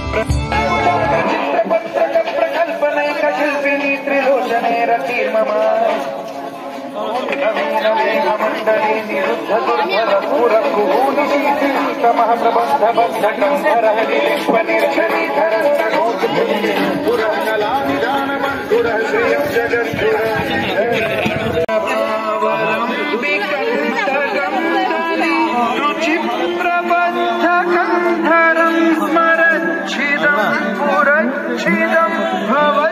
चित्रकल्पनैकशिल्पिनी त्रिलोचने रतिर्ममा नवीनमेघमण्डले निरुद्धदुर्धरपूरकुहूनिशीतमः प्रबन्धबद्धकम्भरहरिलिम्पनिर्झरिधरस्तनोपुरः श्रियं जगद्गुरवलम्बिकण्ठगन्धनि रुचिप्रबद्धकन्धरं स्मरच्छिदं पुरच्छिदं भवत्।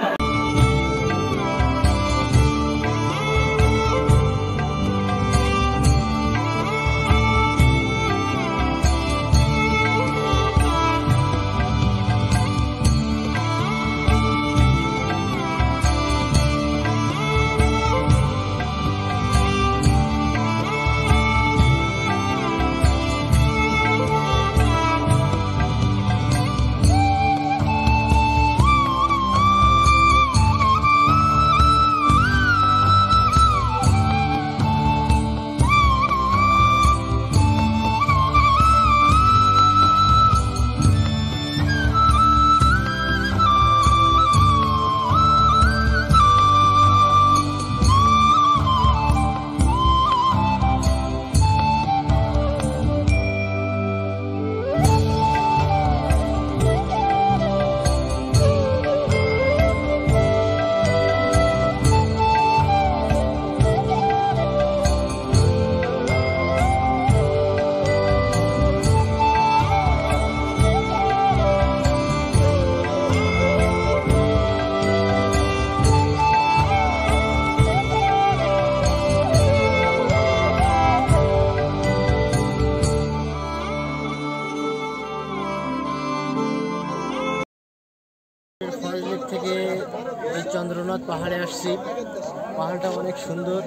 থেকে এই চন্দ্রনাথ পাহাড়ে আসছি। পাহাড়টা অনেক সুন্দর।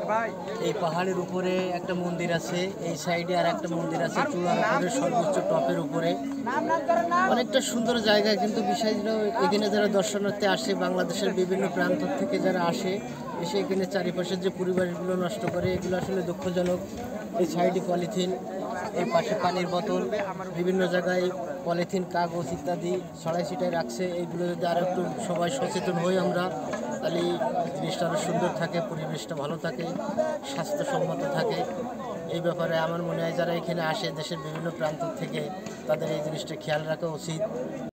এই পাহাড়ের উপরে একটা মন্দির আছে, এই সাইডে আর একটা মন্দির আছে চূড়ার উপরে, সর্বোচ্চ টপের উপরে। অনেকটা সুন্দর জায়গা, কিন্তু বিষয়গুলো এখানে যারা দর্শনার্থী আসে, বাংলাদেশের বিভিন্ন প্রান্ত থেকে যারা আসে, এসে এখানে চারিপাশের যে পরিবেশগুলো নষ্ট করে, এগুলো আসলে দুঃখজনক। এই সাইডে পলিথিন, এই পাশে পানির বোতল, বিভিন্ন জায়গায় পলিথিন, কাগজ ইত্যাদি ছড়াই ছিটাই রাখছে। এইগুলো যদি আর একটু সবাই সচেতন হই আমরা, তাহলে জিনিসটা আরও সুন্দর থাকে, পরিবেশটা ভালো থাকে, স্বাস্থ্যসম্মত থাকে। এই ব্যাপারে আমার মনে হয় যারা এখানে আসে দেশের বিভিন্ন প্রান্ত থেকে, তাদের এই জিনিসটা খেয়াল রাখা উচিত।